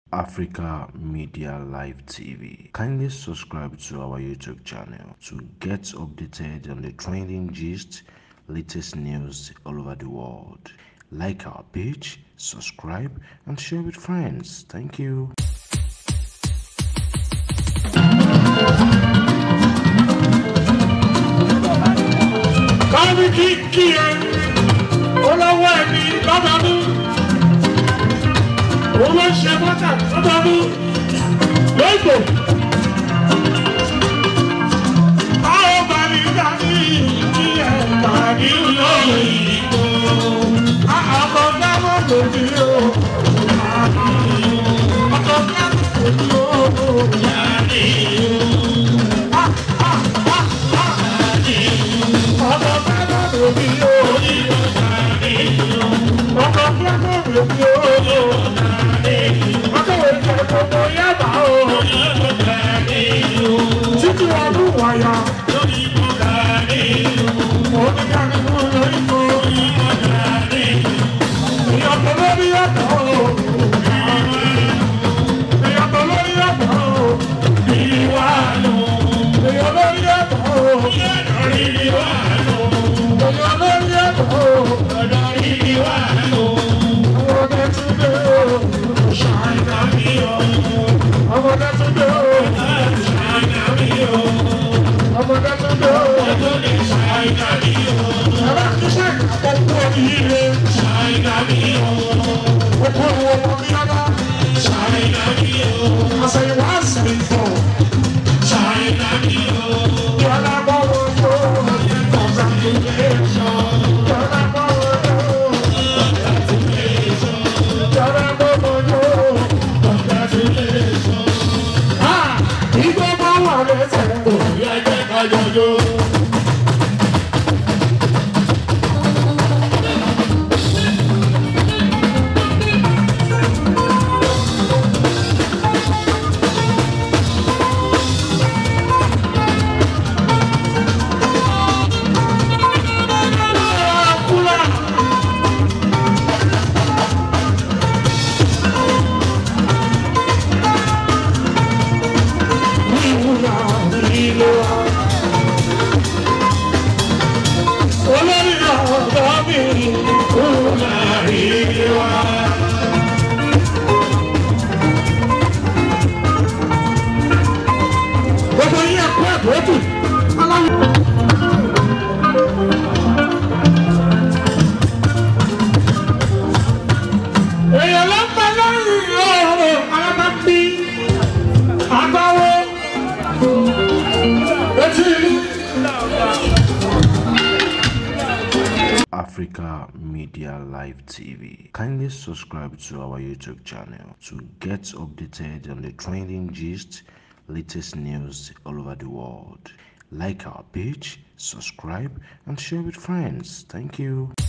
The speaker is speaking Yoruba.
Africa Media Live TV. Kindly subscribe to our YouTube channel to get updated on the trending gist, latest news all over the world. Like our page, subscribe, and share with friends. Thank you. Ṣe bọ́tà lọ́dọọdún lóògbé. Àwọn bàlíkà ní ìyẹn tàbí lóyìnbó. Àkọ́kọ́ dábọ̀ lòdì o. Àkọ́kọ́ dábọ̀ lòdì o. Yàrá o. Ọkọ̀ dábọ̀ lòdì o. Ọkọ̀ dábọ̀ lòdì o. Títí ọdún wáyà lórí ìmọ̀lá ní ìlú. Oníkàlùkù lórí ìmọ̀ ìyàtọ̀ lórí ọ̀dọ́. Ìyàtọ̀ lórí ọ̀dọ́. Ìwà lò. Ìyàtọ̀ lórí ọ̀dọ́. Ìwà lò. Ìyàtọ̀ lórí ọ̀dọ́. Ìwà lò. Ọmọdé tún dé o. Ṣàìdá mi o. Ọmọdé tún dé o. Ṣàìdá mi o. Ọmọdé tún dé o. Ṣàìdá mi o. Alákíṣẹ́ àkọ́kọ́ ìyíre. Ṣàìdá mi o. Ọkọ̀ ọmọ mi lára. Ṣàìdá mi o. Àṣẹ̀yìnwá àṣẹ̀yìnbọ̀. Ṣàìdá mi o. Yọ̀lá bọ̀wọ̀ yóò. Congratulations. Yọ̀lá bọ̀wọ̀ yóò. Congratulations. Yọ̀lá bọ̀wọ̀ yóò. Congratulations. Ìgbọ́ bá wà lẹ́sẹ̀. Òbí ẹgbẹ́ kájọjọ́. Africa Media Live TV. Kindly subscribe to our YouTube channel to get updated on the trending gist, latest news all over the world. Like our page, subscribe, and share with friends. Thank you.